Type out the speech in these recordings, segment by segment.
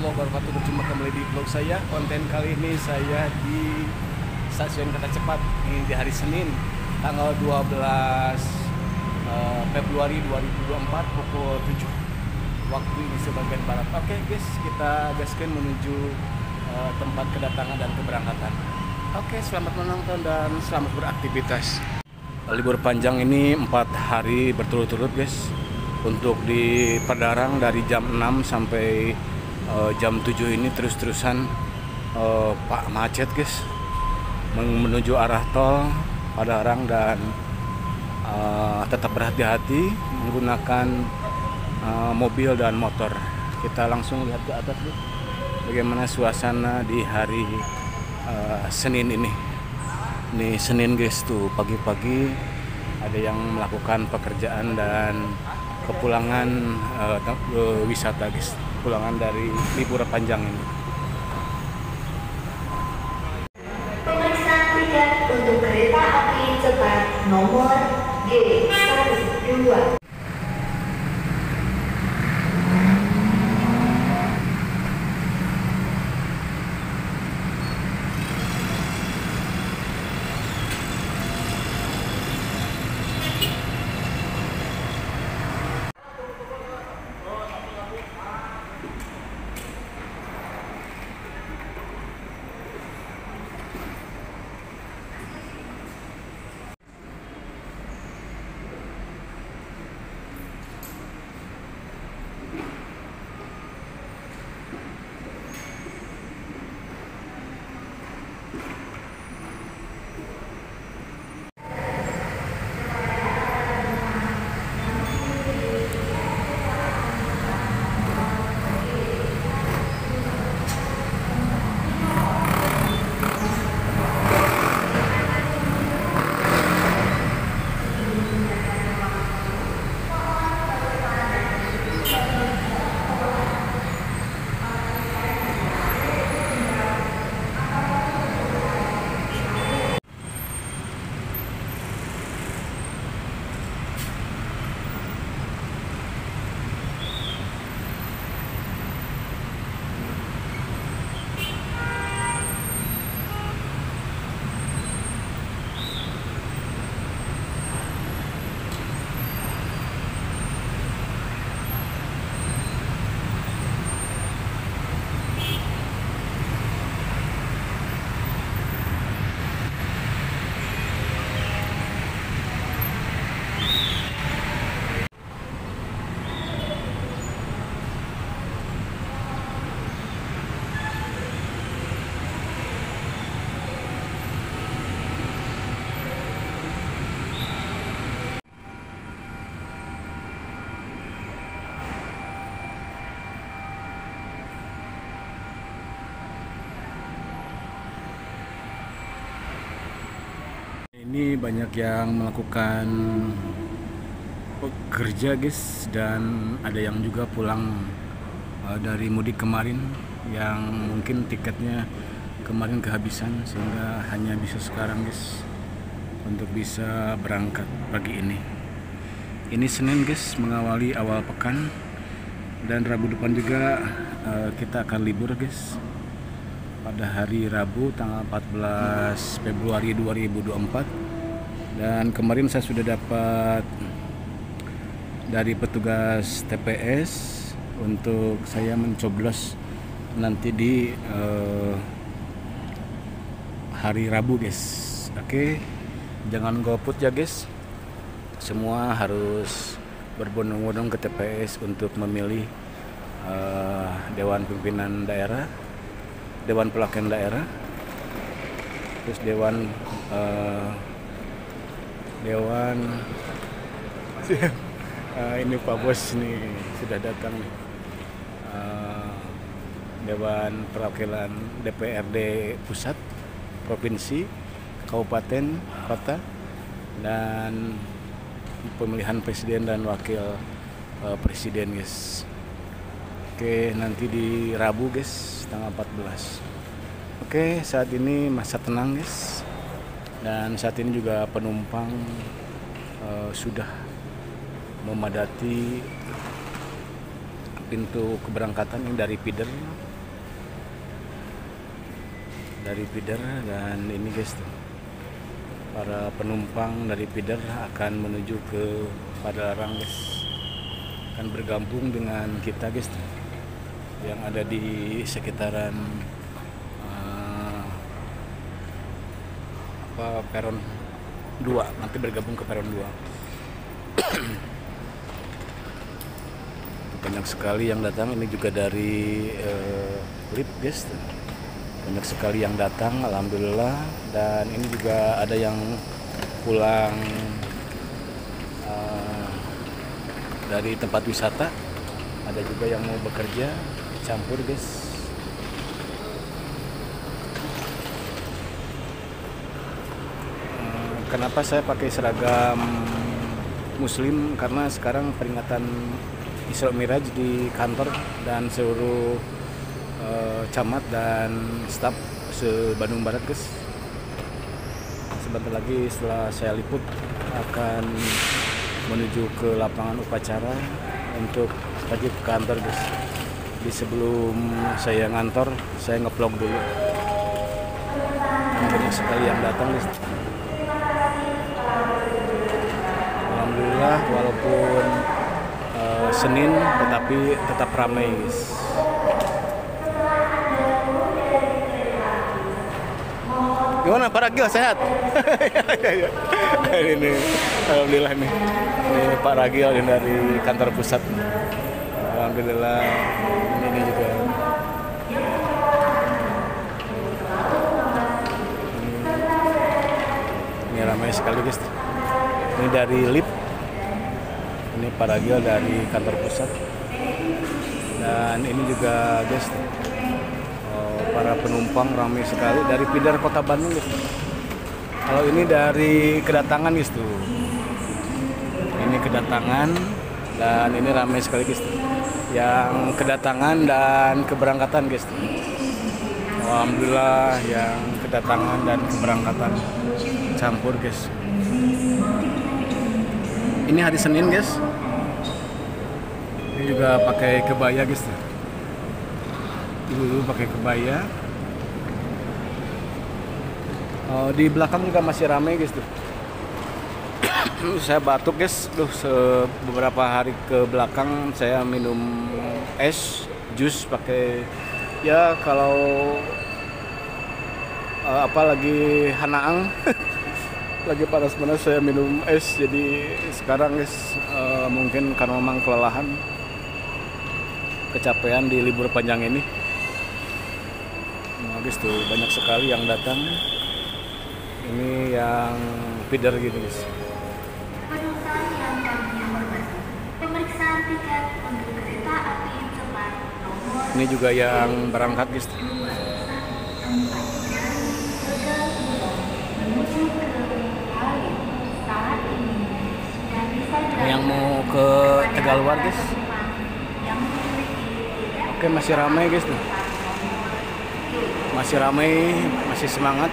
wabarakatuh. Berjumpa kembali di vlog saya. Konten kali ini saya di stasiun kereta cepat ini di hari Senin tanggal 12 Februari 2024 pukul 7 waktu Indonesia bagian Barat. Oke guys, kita gaskan menuju tempat kedatangan dan keberangkatan. Oke, selamat menonton dan selamat beraktivitas. Libur panjang ini 4 hari berturut-turut guys. Untuk di Padalarang dari jam 6 sampai jam 7 ini terus-terusan Pak macet guys, menuju arah tol Padalarang, dan tetap berhati-hati menggunakan mobil dan motor. Kita langsung lihat ke atas guys, bagaimana suasana di hari Senin ini. Ini Senin guys, tuh pagi-pagi ada yang melakukan pekerjaan dan kepulangan wisata guys, pulangan dari libur panjang ini. Pemeriksaan tiket untuk kereta api cepat nomor G12. Ini banyak yang melakukan bekerja guys, dan ada yang juga pulang dari mudik kemarin yang mungkin tiketnya kemarin kehabisan sehingga hanya bisa sekarang guys untuk bisa berangkat pagi ini. Ini Senin guys, mengawali awal pekan, dan Rabu depan juga kita akan libur guys. Pada hari Rabu tanggal 14 Februari 2024, dan kemarin saya sudah dapat dari petugas TPS untuk saya mencoblos nanti di hari Rabu guys. Oke, jangan golput ya guys, semua harus berbondong-bondong ke TPS untuk memilih Dewan Pimpinan Daerah, Dewan Perwakilan Daerah, terus Dewan ini Pak Bos nih sudah datang nih. Dewan Perwakilan DPRD Pusat, Provinsi, Kabupaten, Kota, dan pemilihan Presiden dan Wakil Presiden guys. Oke, nanti di Rabu guys, tanggal 14. Oke, saat ini masa tenang guys, dan saat ini juga penumpang sudah memadati pintu keberangkatan yang dari feeder dari feeder. Dan ini guys tuh, para penumpang dari feeder akan menuju ke Padalarang guys, akan bergabung dengan kita guys tuh, yang ada di sekitaran peron 2, nanti bergabung ke peron 2. Banyak sekali yang datang. Ini juga dari LIP guys, banyak sekali yang datang, alhamdulillah. Dan ini juga ada yang pulang dari tempat wisata, ada juga yang mau bekerja, campur guys. Kenapa saya pakai seragam muslim? Karena sekarang peringatan Isra Miraj di kantor dan seluruh camat dan staf se-Bandung Barat guys. Sebentar lagi setelah saya liput akan menuju ke lapangan upacara untuk pergi ke kantor guys. Jadi sebelum saya ngantor, saya nge-vlog dulu. Banyak sekali yang datang guys. Alhamdulillah, walaupun Senin tetapi tetap ramai guys. Gimana Pak Ragil, sehat? Ini alhamdulillah nih. Ini Pak Ragil dari kantor pusat. Alhamdulillah ini juga. Ini ramai sekali guys. Ini dari LIP. Ini Pak Ragil dari kantor pusat. Dan ini juga guys, para penumpang ramai sekali dari feeder Kota Bandung guys. Kalau ini dari kedatangan guys tuh. Ini kedatangan dan ini ramai sekali guys tuh. Yang kedatangan dan keberangkatan guys tuh. Alhamdulillah yang kedatangan dan keberangkatan campur guys. Ini hari Senin guys. Ini juga pakai kebaya guys tuh. Dulu pakai kebaya. Di belakang juga masih ramai guys tuh. Saya batuk guys. Beberapa hari ke belakang saya minum es, jus pakai, ya kalau lagi hanaang lagi panas-panas saya minum es. Jadi sekarang guys mungkin karena memang kelelahan, kecapean di libur panjang ini. Nah guys tuh banyak sekali yang datang. Ini yang feeder gitu guys. Penumpang yang kami hormati, pemeriksaan tiket untuk kereta api cepat nomor. Ini juga yang berangkat guys. Yang mau ke Tegaluar guys. Oke, masih ramai guys tuh. Masih ramai, masih semangat.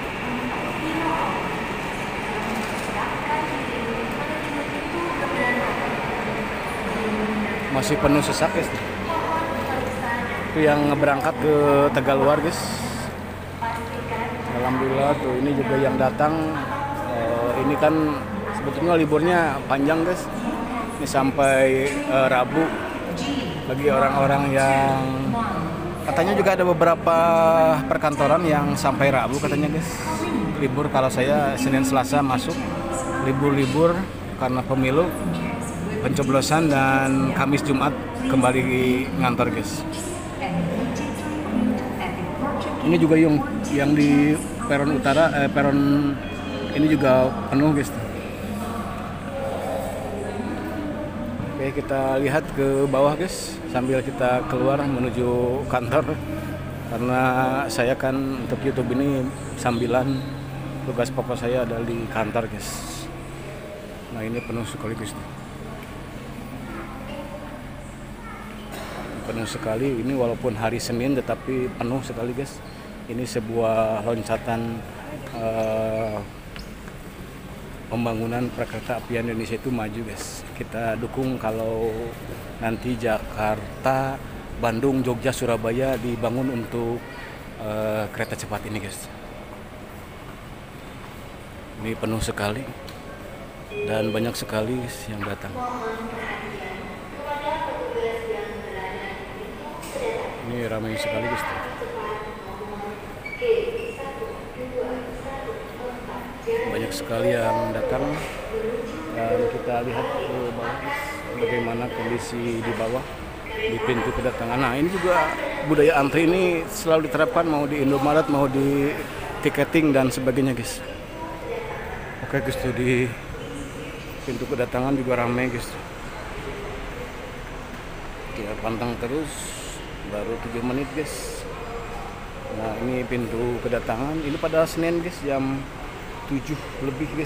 Masih penuh sesak guys. Itu yang berangkat ke Tegaluar guys. Alhamdulillah tuh, ini juga yang datang. Ini kan sebetulnya liburnya panjang guys. Ini sampai Rabu. Bagi orang-orang yang katanya juga ada beberapa perkantoran yang sampai Rabu katanya guys. Libur. Kalau saya Senin Selasa masuk libur karena pemilu, pencoblosan, dan Kamis Jumat kembali ngantor guys. Ini juga yang di peron utara, peron ini juga penuh guys. Oke, kita lihat ke bawah guys sambil kita keluar menuju kantor, karena saya kan untuk YouTube ini sambilan, tugas pokok saya adalah di kantor guys. Nah ini penuh sekali guys. Penuh sekali ini, walaupun hari Senin tetapi penuh sekali guys. Ini sebuah loncatan pembangunan perkereta apian Indonesia itu maju guys. Kita dukung kalau nanti Jakarta, Bandung, Jogja, Surabaya dibangun untuk kereta cepat ini guys. Ini penuh sekali dan banyak sekali yang datang. Ini ramai sekali guys. Banyak sekali yang datang dan kita lihat ke bawah bagaimana kondisi di bawah di pintu kedatangan. Nah, ini juga budaya antri ini selalu diterapkan mau di Indomaret, mau di tiketing dan sebagainya guys. Oke guys, tuh di pintu kedatangan juga ramai guys. Kita pantang terus, baru 7 menit guys. Nah, ini pintu kedatangan, ini pada Senin guys, jam 7 lebih guys.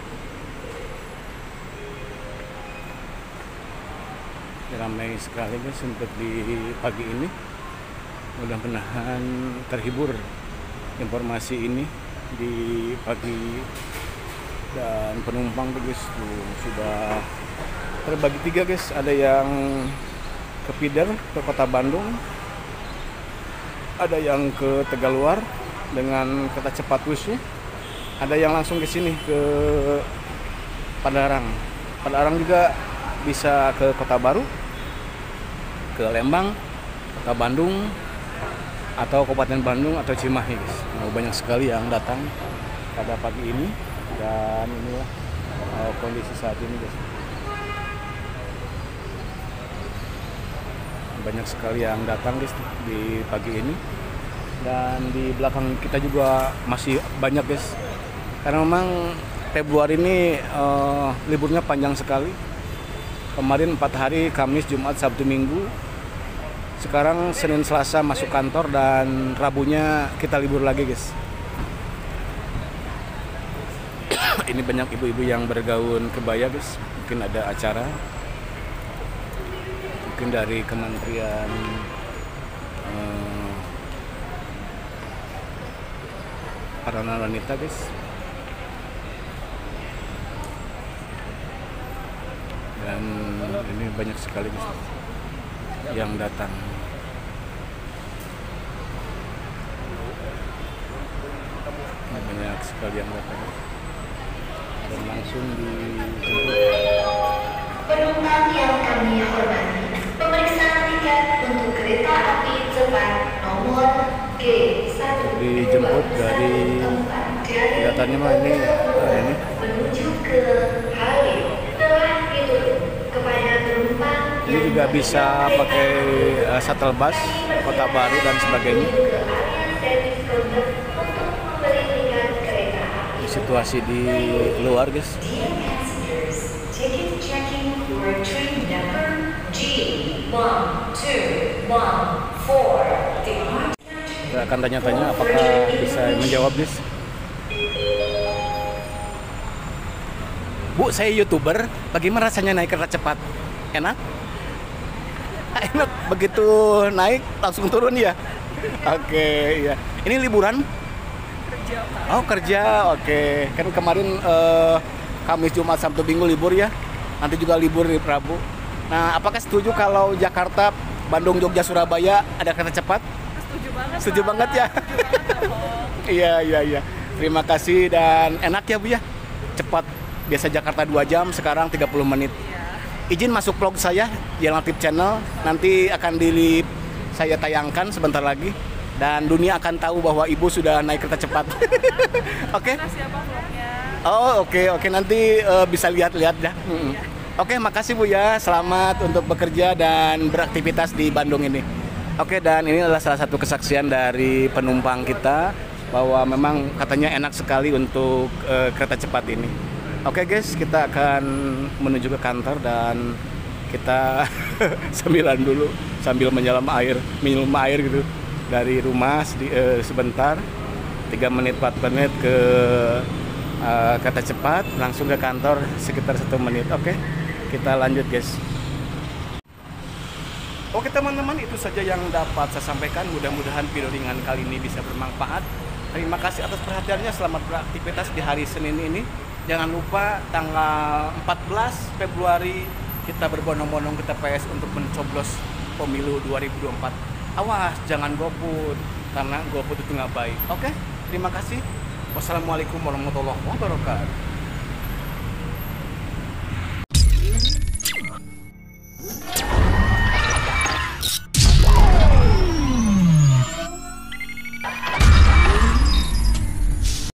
Ramai sekali guys untuk di pagi ini. Mudah-mudahan terhibur informasi ini di pagi. Dan penumpang tuh guys tuh sudah terbagi 3 guys. Ada yang ke Pider, ke kota Bandung, ada yang ke Tegaluar dengan kereta cepat Wusu, ada yang langsung ke sini ke Padalarang. Padalarang juga bisa ke Kota Baru, ke Lembang, Kota Bandung, atau Kabupaten Bandung atau Cimahi guys. Nah, banyak sekali yang datang pada pagi ini dan inilah kondisi saat ini guys. Banyak sekali yang datang guys di pagi ini dan di belakang kita juga masih banyak guys, karena memang Februari ini liburnya panjang sekali. Kemarin 4 hari, Kamis, Jumat, Sabtu, Minggu. Sekarang Senin, Selasa masuk kantor dan Rabunya kita libur lagi guys. Ini banyak ibu-ibu yang bergaun kebaya guys. Mungkin ada acara, mungkin dari Kementerian Peranan Wanita guys. Dan ini banyak sekali guys yang datang. Ini banyak sekali yang datang dan langsung dijemput. Penumpang yang kami hormati, pemeriksaan tiket untuk kereta api cepat nomor G1 dijemput dari kelihatannya mah ini menuju ke Halim telah ditutup kepada penumpang. Ini juga bisa pakai shuttle bus Kota Baru dan sebagainya. Situasi di luar guys. Kita akan tanya-tanya apakah bisa menjawab guys. Bu, saya YouTuber. Bagaimana rasanya naik kereta cepat? Enak? Enak. Begitu naik langsung turun ya? Oke, iya. Ini liburan? Kerja, Pak. Oh, kerja. Oke. Kan kemarin Kamis, Jumat, Sabtu, Minggu libur ya. Nanti juga libur di Rabu. Nah, apakah setuju kalau Jakarta, Bandung, Jogja, Surabaya ada kereta cepat? Setuju banget. Setuju Pak. banget ya? Setuju banget, Pak. Iya. Terima kasih dan enak ya Bu ya. Cepat. Biasa Jakarta 2 jam, sekarang 30 menit. Iya. Izin masuk vlog saya di Alternatif Channel. Nanti akan saya tayangkan sebentar lagi. Dan dunia akan tahu bahwa Ibu sudah naik kereta cepat. Oke? Makasih ya, Pak, vlognya. Oh, oke. Nanti bisa lihat-lihat ya. Oke, makasih Bu ya. Selamat untuk bekerja dan beraktivitas di Bandung ini. Oke, dan ini adalah salah satu kesaksian dari penumpang kita bahwa memang katanya enak sekali untuk kereta cepat ini. Oke guys, kita akan menuju ke kantor dan kita sambilan dulu sambil minum air gitu dari rumah sebentar 3 menit 4 menit ke kereta cepat langsung ke kantor sekitar 1 menit. Oke, kita lanjut guys. Oke teman-teman, itu saja yang dapat saya sampaikan. Mudah-mudahan video ringan kali ini bisa bermanfaat. Terima kasih atas perhatiannya. Selamat beraktivitas di hari Senin ini. Jangan lupa tanggal 14 Februari kita berbondong-bondong ke TPS untuk mencoblos pemilu 2024. Awas, jangan golput. karena GoFood itu nggak baik. Oke, terima kasih. Wassalamualaikum warahmatullahi wabarakatuh.